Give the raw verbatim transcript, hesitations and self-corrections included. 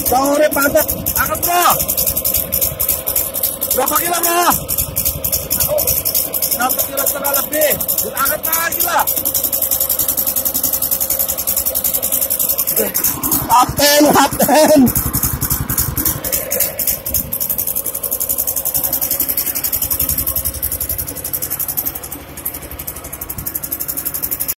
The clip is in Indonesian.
Sore padat. Angkat bro. Berapa kilo bro? Satu kilo setengah lebih. Angkat lagi lah. Kapten, kapten.